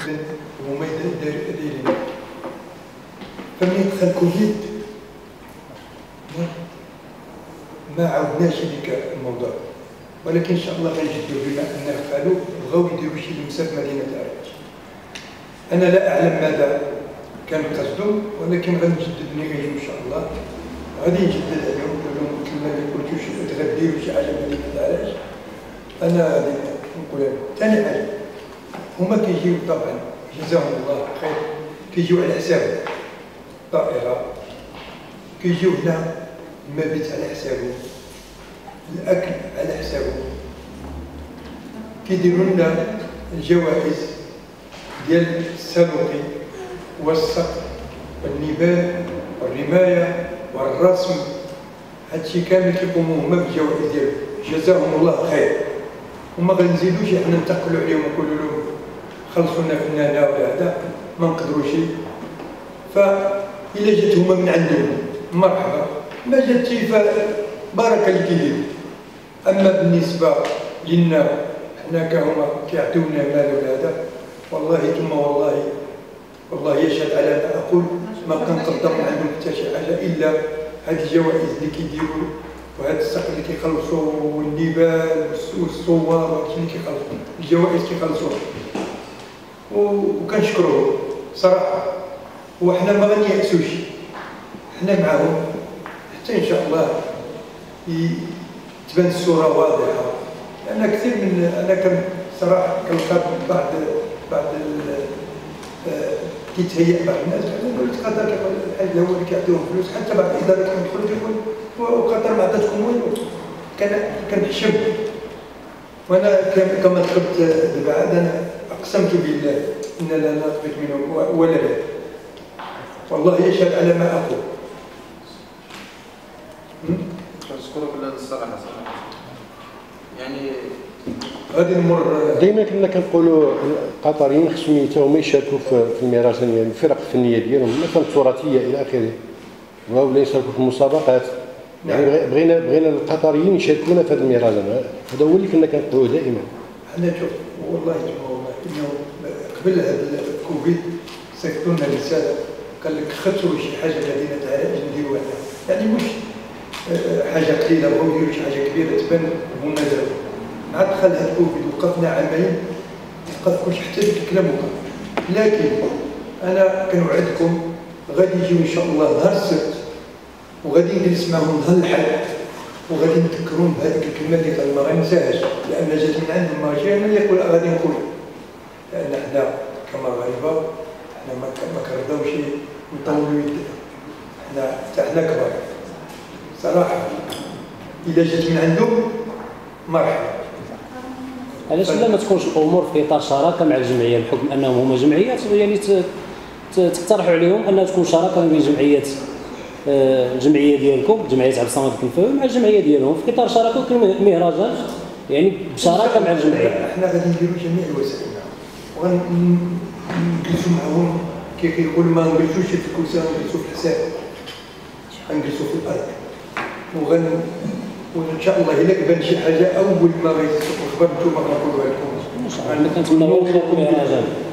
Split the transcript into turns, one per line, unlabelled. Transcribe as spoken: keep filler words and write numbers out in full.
جدا وهما دايرين. فمن دخل كوفيد ما عاودناش هذيك الموضوع، ولكن ان شاء الله غنجدوا بما ان فعلوا بغاو يديروا شي لمسه في مدينه عرعش. انا لا اعلم ماذا كان قصدهم، ولكن غنجدد نيجي ان شاء الله، غادي نجدد عليهم نقول لهم مثل ما قلتوا شي تغديروا شي حاجه في مدينه عرعش. انا غادي نقول لهم ثاني حاجه، هما كيجيو طبعا جزاهم الله خير، كيجيو على حساب الطائره، كيجيو هنا المبيت على حسابهم، الاكل على حسابهم، كيديروا لنا الجوائز ديال السلوقي والصقر والنبال والرمايه والرسم، هادشي كامل كيقوموا هما بالجوائز ديالهم، جزاهم الله خير. وما غنزيدوش احنا ننتقلوا عليهم ونقولوا لهم خلصوا لنا فنانه ولا هذا، ما نقدروش. فإلا جات هما من عندهم مرحبا، ما جاتش فبارك اللي كيديروا. اما بالنسبه لنا حنا كهما كيعطيونا مال ولا هذا، والله ثم والله والله يشهد على ما اقول، ما كنقدم عندهم حتى شي حاجه الا هذه الجوائز اللي كيديروا وهذا السقف اللي كيخلصوا والنبال والصور وهادشي اللي كيخلصوا، الجوائز كيخلصوها وكنشكروهم صراحه. وحنا ما غنيأسوش، حنا معاهم حتى ان شاء الله تبان الصوره واضحه. لان كثير من انا كان صراحه كنلقى بعض بعض كيتهيأ بعض الناس يقول لك قطر كيقول الحاج هو اللي كيعطيهم فلوس، حتى بعض الادارات كيدخلوا كيقول وقطر ما عطاتكم والو. كنحشم، وانا كما ذكرت دابا عاد انا اقسمت بالله ان لا نقبل منهم ولا لا، والله يشهد على ما اقول.
نشكرك على الصراحه صراحه. يعني
غادي نمر.
دائما كنا كنقولوا القطريين خصهم حتى هما يشاركوا في المهرجان، يعني الفرق الفنيه ديالهم مثلا التراثيه الى اخره، ولا يشاركوا في المسابقات. يعني بغينا بغينا القطريين يشاركونا في هذا المهرجان، هذا هو اللي كنا كنقولوا دائما.
حنا شوف والله والله انه قبل هذا الكوفيد صيفطوا لنا رساله قال لك خطروا شي حاجه مدينه عرعش نديروها، يعني مش حاجه قليله، بغاو يديروا شي حاجه كبيره تبان هما داروا. مع دخل هذا الكوفيد وقفنا عامين، وقفكمش حتى ديك الكلام وقف. لكن انا كنوعدكم غادي يجيو ان شاء الله نهار السبت، وغادي نجلس معهم نهار الاحد، وغادي نذكرون بهذيك الكلمه اللي قال ما غنساهاش، لان جات من عندهم ماشي انا اللي نقول غادي نقول، لان حنا كمغاربه حنا ما كنرضاوش نطولوا يدنا، حنا حتى حنا كبار صراحه. اذا جات من عندهم مرحبا.
علاش لا ما تكونش الامور في اطار شراكه مع الجمعيه، بحكم انهم هما جمعيات، يعني تقترحوا عليهم انها تكون شراكه بين جمعيات، الجمعيه ديالكم جمعيه عبد الصمد الكنفاوي مع الجمعيه ديالهم في اطار شراكه، ويكون مهرجان يعني بشراكه مع الجمعيه.
احنا غادي نديروا جميع الوسائل وغنجلسوا معهم، كي كيقولوا ما نجلسوش في الكرسي، نجلسوا في الحساب، غنجلسوا في الارض، وغن وان شاء الله الا كبان شي حاجه اول ما غيجيكم الخبر نتوما غنقولوها لكم.
ان شاء الله كنتمناو لكم مهرجان.